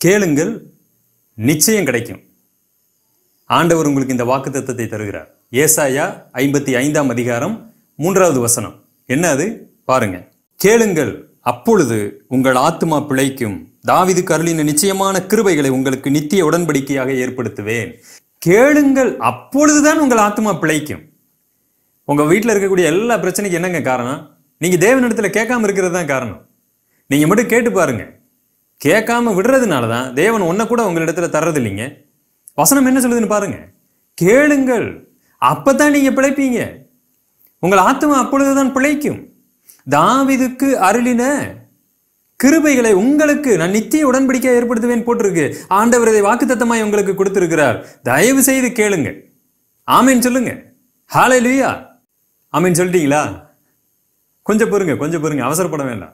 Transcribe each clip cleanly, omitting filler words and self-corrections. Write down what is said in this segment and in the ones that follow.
கேளுங்கள், நிச்சயம் கிடைக்கும். ஆண்டவர் உங்களுக்கு இந்த வாக்குத்தத்தத்தை தருகிறார். ஏசாயா 55ஆம் அதிகாரம் 3வது வசனம். என்ன அது பாருங்க. கேளுங்கள், அப்பொழுது உங்கள் ஆத்துமா பிழைக்கும். தாவீதுக்கு அருளின நிச்சயமான கிருபைகளை உங்களுக்கு நித்திய உடன்படிக்கையாக ஏற்படுத்துவேன். கேளுங்கள், அப்பொழுதுதான் உங்கள் ஆத்துமா பிழைக்கும். உங்க வீட்டில் இருக்கக்கூடிய எல்லா பிரச்சனைக்கும் என்னங்க காரணம்? நீங்க தேவனிடத்துல கேட்காம இருக்கிறது தான் காரணம். நீங்க மட்டும் கேட்டு பாருங்க. கேட்காம விடுறதுனால தான் தேவன் ஒன்ன கூட உங்களிடத்துல தர்றது இல்லைங்க. வசனம் என்ன சொல்லுதுன்னு பாருங்க. கேளுங்கள், அப்பதான் நீங்க பிழைப்பீங்க. உங்கள் ஆத்துமா அப்பொழுதுதான் பிழைக்கும். தாவீதுக்கு அருளின கிருபைகளை உங்களுக்கு நான் நித்திய உடன்படிக்கையாக ஏற்படுத்துவேன் போட்டிருக்கு. ஆண்டவர் இதை வாக்குத்தத்தமாய் உங்களுக்கு கொடுத்திருக்கிறார். தயவு செய்து கேளுங்க. ஆமேன் சொல்லுங்க. ஹல்லேலூயா. ஆமேன் சொல்லிட்டீங்களா? கொஞ்சம் பொறுங்க, அவசரப்பட வேண்டாம்.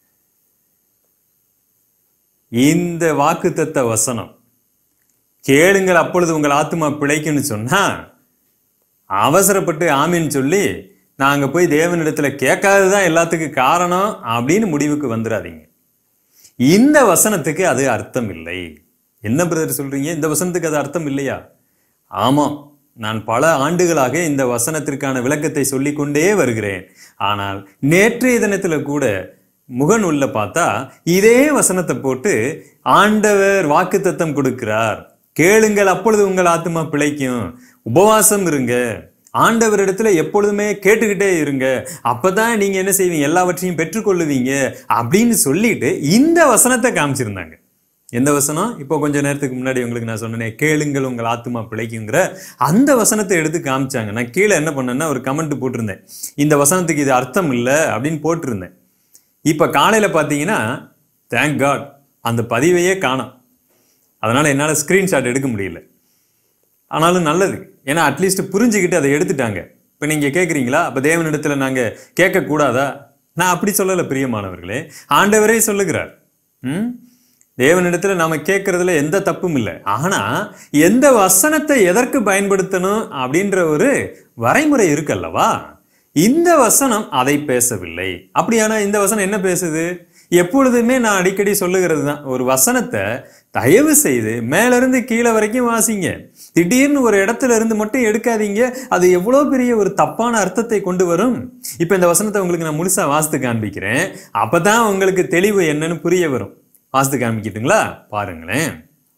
இந்த வாக்குத்தத்த வசனம் கேளுங்கள் அப்பொழுது உங்கள் ஆத்துமா பிழைக்குன்னு சொன்னா அவசரப்பட்டு ஆமீன் சொல்லி நாங்க போய் தேவனிடத்துல கேட்காததான் எல்லாத்துக்கும் காரணம் அப்படின்னு முடிவுக்கு வந்துடாதீங்க. இந்த வசனத்துக்கு அது அர்த்தம் இல்லை. என்ன பிரதர் சொல்றீங்க? இந்த வசனத்துக்கு அது அர்த்தம் இல்லையா? ஆமாம், நான் பல ஆண்டுகளாக இந்த வசனத்திற்கான விளக்கத்தை சொல்லிக் கொண்டே வருகிறேன். ஆனால் நேற்றைய தினத்துல கூட முகநூல்ல பார்த்தா இதே வசனத்தை போட்டு ஆண்டவர் வாக்குத்தத்தம் கொடுக்கிறார். கேளுங்கள் அப்பொழுது உங்கள் ஆத்துமா பிழைக்கும். உபவாசம் இருங்க, ஆண்டவரிடத்துல எப்பொழுதுமே கேட்டுக்கிட்டே இருங்க, அப்பதான் நீங்க என்ன செய்வீங்க, எல்லாவற்றையும் பெற்றுக்கொள்ளுவீங்க அப்படின்னு சொல்லிட்டு இந்த வசனத்தை காமிச்சிருந்தாங்க. எந்த வசனம்? இப்போ கொஞ்ச நேரத்துக்கு முன்னாடி உங்களுக்கு நான் சொன்னேன், கேளுங்கள் உங்கள் ஆத்துமா பிழைக்குங்கிற அந்த வசனத்தை எடுத்து காமிச்சாங்க. நான் கீழே என்ன பண்ணேன்னா ஒரு கமெண்ட் போட்டிருந்தேன், இந்த வசனத்துக்கு இது அர்த்தம் இல்லை அப்படின்னு போட்டிருந்தேன். இப்ப காலையில பாத்தீங்கன்னா தேங்க் காட் அந்த பதிவையே காணோம். அதனால என்னால ஸ்கிரீன்ஷாட் எடுக்க முடியல. ஆனாலும் நல்லது, ஏன்னா அட்லீஸ்ட் புரிஞ்சுக்கிட்டு அதை எடுத்துட்டாங்க. இப்ப நீங்க கேட்குறீங்களா, அப்ப தேவனிடத்துல நாங்க கேட்க கூடாதா? நான் அப்படி சொல்லல பிரியமானவர்களே. ஆண்டவரே சொல்லுகிறார், தேவனிடத்துல நாம கேட்கறதுல எந்த தப்பும் இல்லை. ஆனா எந்த வசனத்தை எதற்கு பயன்படுத்தணும் அப்படின்ற ஒரு வரைமுறை இருக்கல்லவா? இந்த வசனம் அதை பேசவில்லை. அப்படியானா இந்த வசனம் என்ன பேசுது? எப்பொழுதுமே நான் அடிக்கடி சொல்லுகிறது தான், ஒரு வசனத்தை தயவு செய்து மேல இருந்து கீழே வரைக்கும் வாசிங்க. திடீர்னு ஒரு இடத்துல இருந்து மட்டும் எடுக்காதீங்க. அது எவ்வளவு பெரிய ஒரு தப்பான அர்த்தத்தை கொண்டு வரும். இப்ப இந்த வசனத்தை உங்களுக்கு நான் முழுசா வாசித்து காண்பிக்கிறேன். அப்பதான் உங்களுக்கு தெளிவு என்னன்னு புரிய வரும். வாசித்து காண்பிக்கட்டுங்களா? பாருங்களேன்.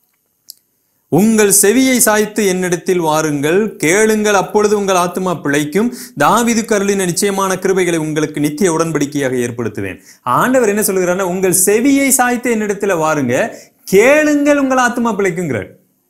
உங்கள் செவியை சாய்த்து என்னிடத்தில் வாருங்கள், கேளுங்கள் அப்பொழுது உங்கள் ஆத்துமா பிழைக்கும். தாவீதுக்கு அருளின நிச்சயமான கிருபைகளை உங்களுக்கு நித்திய உடன்படிக்கையாக ஏற்படுத்துவேன். ஆண்டவர் என்ன சொல்லுகிறாருன்னா, உங்கள் செவியை சாய்த்து என்னிடத்துல வாருங்க, கேளுங்கள் உங்கள் ஆத்துமா பிழைக்குங்கிறார்.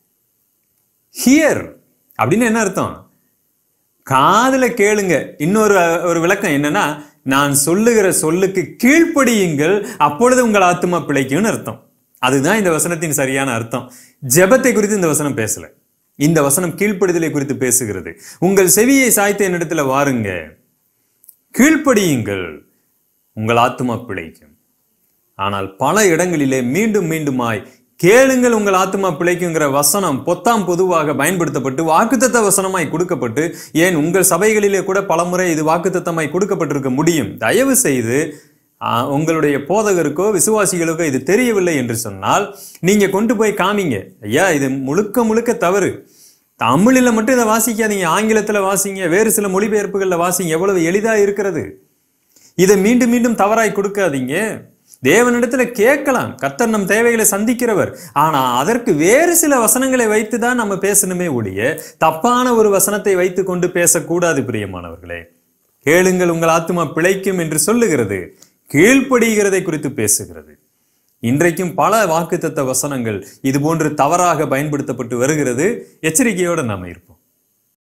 ஹியர் அப்படின்னு என்ன அர்த்தம்? காதுல கேளுங்க. இன்னொரு விளக்கம் என்னன்னா, நான் சொல்லுகிற சொல்லுக்கு கீழ்ப்படியுங்கள் அப்பொழுது உங்கள் ஆத்துமா பிழைக்கும்னு அர்த்தம். அதுதான் இந்த வசனத்தின் சரியான அர்த்தம். ஜெபத்தை குறித்து இந்த வசனம் பேசல. இந்த வசனம் கீழ்ப்படிதலை குறித்து பேசுகிறது. உங்கள் செவியை சாய்த்து என்னிடத்துல வாருங்க, கீழ்ப்படியுங்கள், உங்கள் ஆத்துமா பிழைக்கும். ஆனால் பல இடங்களிலே மீண்டும் மீண்டுமாய் கேளுங்கள் உங்கள் ஆத்துமா பிழைக்குங்கிற வசனம் பொத்தாம் பொதுவாக பயன்படுத்தப்பட்டு வாக்குத்தத்த வசனமாய் கொடுக்கப்பட்டு, ஏன் உங்கள் சபைகளிலே கூட பலமுறை இது வாக்குத்தத்தமாய் கொடுக்கப்பட்டிருக்க முடியும். தயவு செய்து உங்களுடைய போதகருக்கோ விசுவாசிகளுக்கோ இது தெரியவில்லை என்று சொன்னால் நீங்க கொண்டு போய் காமிங்க. ஐயா, இது முழுக்க முழுக்க தவறு. தமிழில மட்டும் இதை வாசிக்காதீங்க, ஆங்கிலத்துல வாசிங்க, வேறு சில மொழிபெயர்ப்புகள்ல வாசிங்க. எவ்வளவு எளிதா இருக்கிறது. இதை மீண்டும் மீண்டும் தவறாய் கொடுக்காதீங்க. தேவனிடத்துல கேட்கலாம், கர்த்தர் நம் தேவைகளை சந்திக்கிறவர். ஆனா அதற்கு வேறு சில வசனங்களை வைத்துதான் நம்ம பேசணுமே ஒழிய தப்பான ஒரு வசனத்தை வைத்து கொண்டு பேசக்கூடாது. பிரியமானவர்களே, கேளுங்கள் உங்கள் ஆத்துமா பிழைக்கும் என்று சொல்லுகிறது, கீழ்ப்படுகிறதை குறித்து பேசுகிறது. இன்றைக்கும் பல வாக்குத்தத்த வசனங்கள் இது போன்று தவறாக பயன்படுத்தப்பட்டு வருகிறது. எச்சரிக்கையோடு நாம இருப்போம்.